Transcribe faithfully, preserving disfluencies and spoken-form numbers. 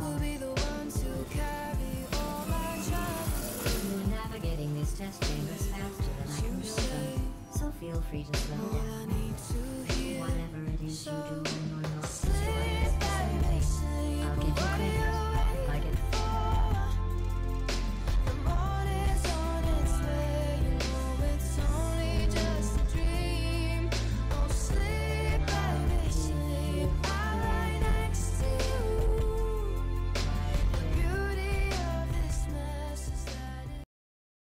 We'll be the ones who carry all my troubles. You're navigating these test chambers faster than I can build them, so feel free to slow down.